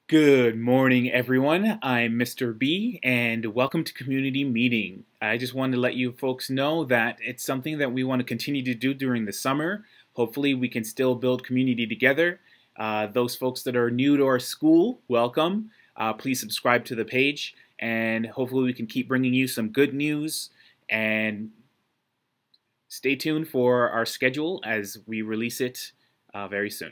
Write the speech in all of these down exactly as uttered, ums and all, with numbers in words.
Good morning, everyone. I'm Mister B, and welcome to Community Meeting. I just wanted to let you folks know that it's something that we want to continue to do during the summer. Hopefully, we can still build community together. Uh, those folks that are new to our school, welcome. Uh, please subscribe to the page, and hopefully we can keep bringing you some good news. And stay tuned for our schedule as we release it uh, very soon.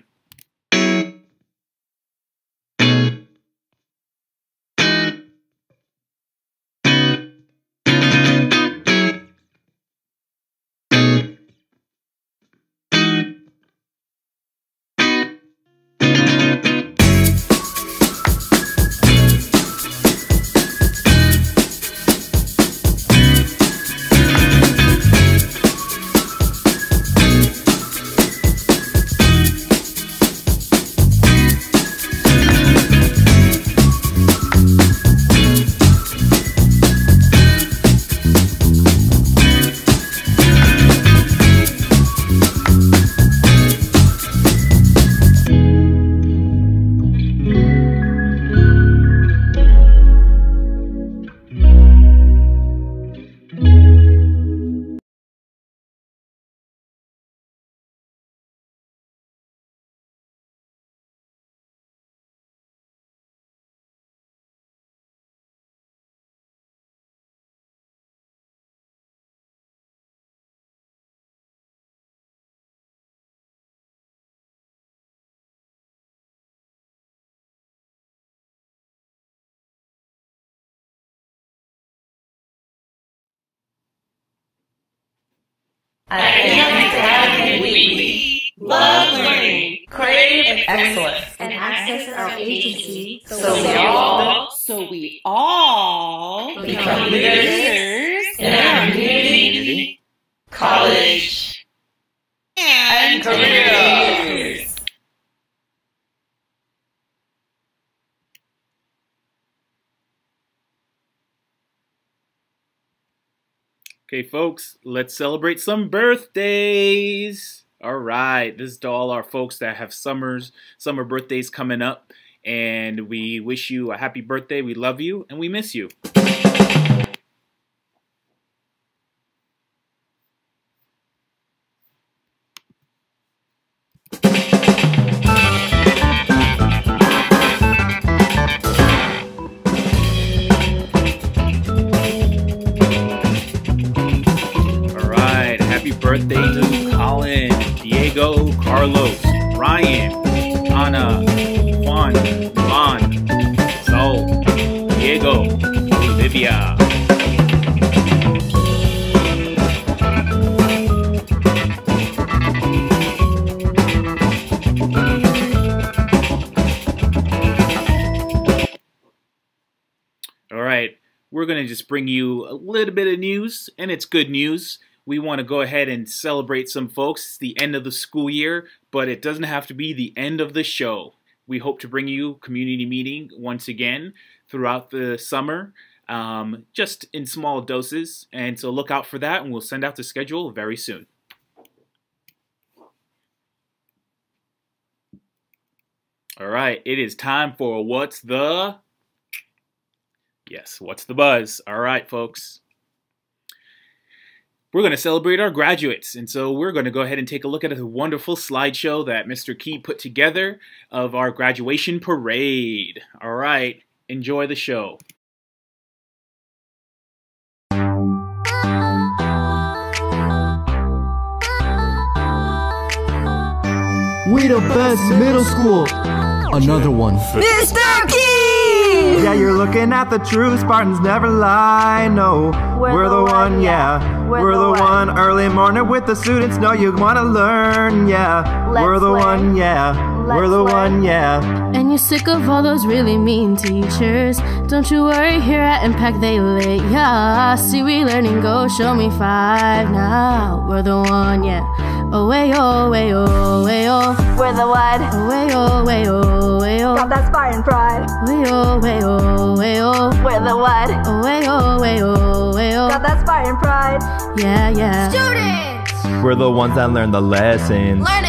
Academic Academy Weekly. Love learning, crave excellence, and access our agency so we all, so we all become leaders in our community, college, and careers. Okay, folks, let's celebrate some birthdays. All right, this is to all our folks that have summers, summer birthdays coming up, and we wish you a happy birthday. We love you, and we miss you. Birthday to Colin, Diego, Carlos, Ryan, Ana, Juan, Juan, Saul, Diego, Olivia. All right, we're going to just bring you a little bit of news, and it's good news. We want to go ahead and celebrate some folks. It's the end of the school year, but it doesn't have to be the end of the show. We hope to bring you community meeting once again throughout the summer, um, just in small doses. And so look out for that, and we'll send out the schedule very soon. All right, it is time for What's the... Yes, What's the Buzz? All right, folks. We're going to celebrate our graduates, and so we're going to go ahead and take a look at a wonderful slideshow that Mister Key put together of our graduation parade. All right, enjoy the show. We the best middle school. Another one. Mister Key! Yeah, you're looking at the true Spartans never lie, no. We're, we're the, the one, one, yeah. We're, we're the, the one. one. Early morning with the students, know you wanna learn, yeah. Let's we're the learn. one, yeah. Let's we're the learn. one, yeah. And you're sick of all those really mean teachers. Don't you worry, here at Impact they lit, yeah. See, we learning, go show me five now. We're the one, yeah. Oh, way, oh, way, oh, way, oh. We're the what? Oh, way, oh, way, oh, way, oh. Got that Spartan pride. Way, oh, way, oh, way, oh. We're the what? Oh, way, oh, way, oh, way, oh. Got that Spartan pride. Yeah, yeah. Students! We're the ones that learn the lessons. Learn it!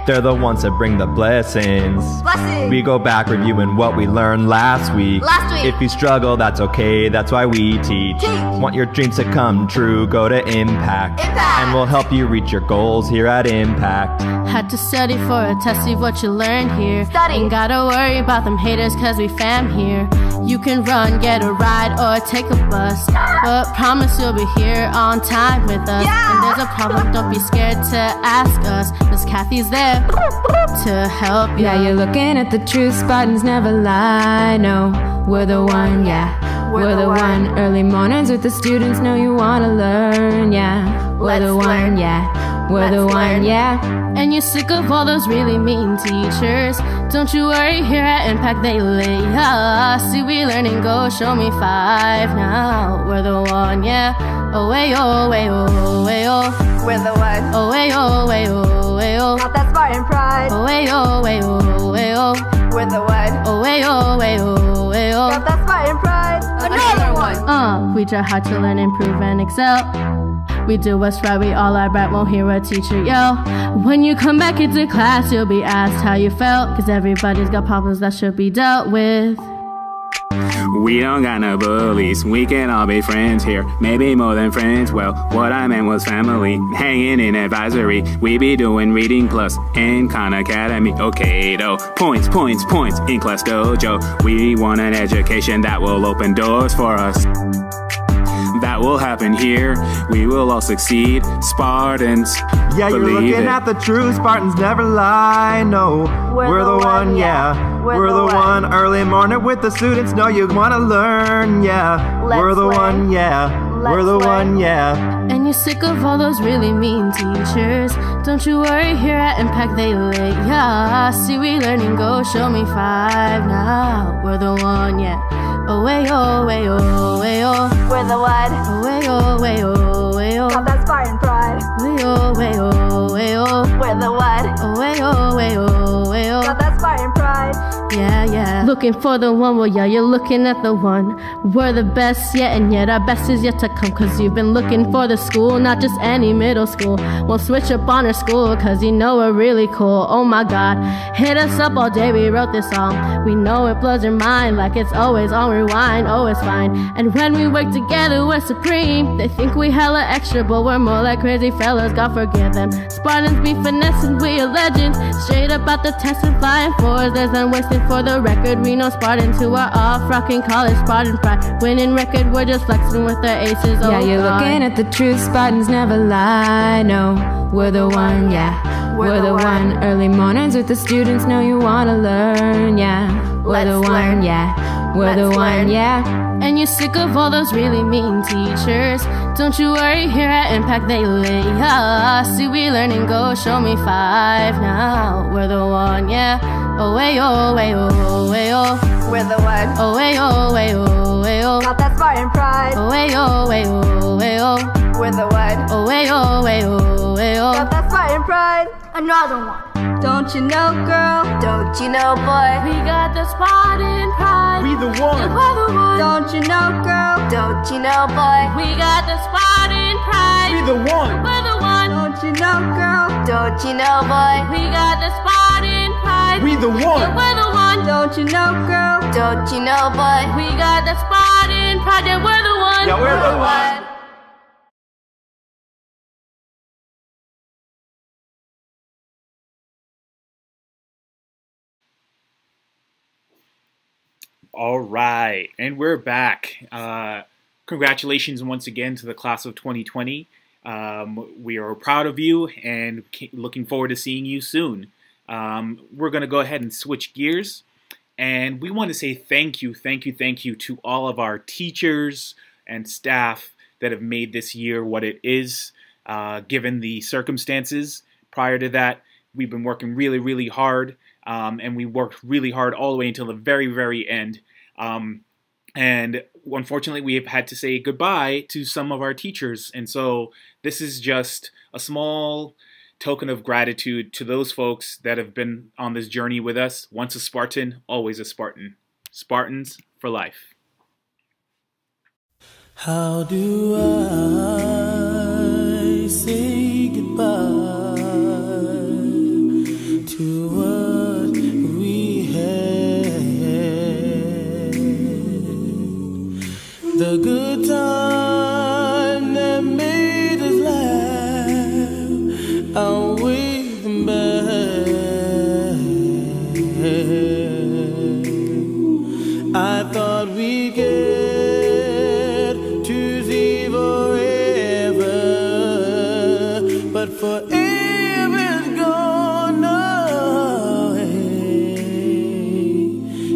They're the ones that bring the blessings. Blessings. We go back reviewing what we learned last week. Last week. If you struggle, that's okay, that's why we teach. Teach. Want your dreams to come true, go to Impact. Impact. And we'll help you reach your goals here at Impact. Had to study for a test, see what you learned here. Study. Ain't gotta worry about them haters, cause we fam here. You can run, get a ride, or take a bus, but promise you'll be here on time with us. Yeah. And there's a problem, don't be scared to ask us. Miss Kathy's there to help you. Yeah, you're looking at the truth, Spartans never lie. No, we're the one, yeah. We're, we're the, the one. one. Early mornings with the students, know you wanna learn, yeah. We're Let's the one, learn. yeah. We're Let's the one, learn. yeah. And you're sick of all those really mean teachers. Don't you worry, here at Impact they lay ya. See, we learn and go, show me five now. We're the one, yeah. Oh, way, oh, way, oh, way, oh. We're the one. Oh, way, oh, way, oh, way, oh. Got that Spartan pride. Oh, way, oh, way, oh, way, oh. We're the one. Oh, way, oh, way, oh, way, oh. Got that Spartan pride. Another one. Uh, we try hard to learn, improve, and excel. We do what's right, we all are right, won't hear a teacher yell. When you come back into class, you'll be asked how you felt, cause everybody's got problems that should be dealt with. We don't got no bullies, we can all be friends here. Maybe more than friends, well, what I meant was family. Hanging in advisory, we be doing reading plus in Khan Academy. Okay, though, points, points, points in class dojo. We want an education that will open doors for us. That will happen here, we will all succeed, Spartans. Yeah, you're believe looking it. at the truth, Spartans never lie, no. We're We're, the the, one, one, yeah. yeah. We're We're, the the, one. one. Early morning with the students, know you wanna learn, yeah. Let's We're the learn. one, yeah. Let's We're the learn. one, yeah. And you're sick of all those really mean teachers. Don't you worry, here at Impact they lay ya. See, we learn and go, show me five now. We're the one, yeah. Oh, way, oh, way, oh, way, oh. We're the one. Oh, way, oh, way, oh, way, oh. Got that Spartan pride. Way, oh, way, oh, way, oh. We're the one. Oh, way, oh, way, oh, way, oh. Got that Spartan pride. Yeah, yeah. Looking for the one, well, yeah, you're looking at the one. We're the best yet, and yet our best is yet to come. Cause you've been looking for the school, not just any middle school. Won't switch up on our school, cause you know we're really cool. Oh my god, hit us up all day, we wrote this song. We know it blows your mind, like it's always on rewind, oh it's fine. And when we work together, we're supreme. They think we hella extra, but we're more like crazy fellas, God forgive them. Spartans be finessing, we a legend. Straight up out the test and flying fours, there's none wasted for the record. We know Spartans who are off, rocking college, Spartan pride. Winning record, we're just flexing with our aces, oh Yeah, you're God. looking at the truth, Spartans never lie. No, we're the one, yeah. We're We're the the one. one. Early mornings with the students, know you wanna learn, yeah. We're the Let's one, learn. yeah. We're the Let's one, learn. yeah. And you're sick of all those really mean teachers. Don't you worry, here at Impact they lay ya. See, we learn and go, show me five now. We're the one, yeah. Oh, way, oh, way, oh, way, oh. We're the one. Oh, way, oh, way, oh, way, oh. Got that Spartan pride. Oh, way, oh, way, oh, way, oh. We're the one. Oh, way, oh, way, oh, way, oh. Got that Spartan pride. Another one. Don't you know, girl? Don't you know, boy? We got the Spartan pride. We the one. Yeah, we're the one. Don't you know, girl? Don't you know, boy? We got the Spartan pride. We the one. We're the one. Don't you know, girl? Don't you know, boy? We got the Spartan pride. We the Yeah, one. we're the one. Don't you know, girl? Don't you know, boy? We got the Spartan pride. Yeah, we're the one. Yeah, we're the one. All right, and we're back. Uh, congratulations once again to the class of twenty twenty. Um, we are proud of you and looking forward to seeing you soon. Um, we're going to go ahead and switch gears, and we want to say thank you, thank you, thank you to all of our teachers and staff that have made this year what it is, uh, given the circumstances. Prior to that, we've been working really, really hard. Um, and we worked really hard all the way until the very, very end. Um, and unfortunately, we have had to say goodbye to some of our teachers. And so this is just a small token of gratitude to those folks that have been on this journey with us. Once a Spartan, always a Spartan. Spartans for life. How do I say goodbye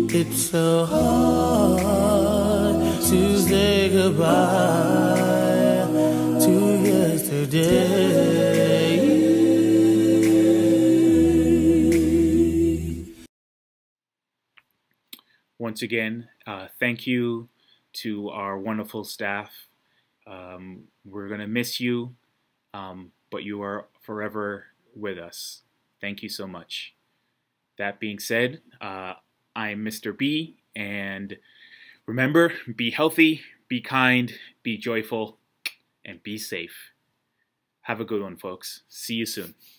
It's so hard to say goodbye to yesterday. Once again, uh, thank you to our wonderful staff. Um, we're going to miss you, um, but you are forever with us. Thank you so much. That being said, uh, I'm Mister B, and remember, be healthy, be kind, be joyful, and be safe. Have a good one, folks. See you soon.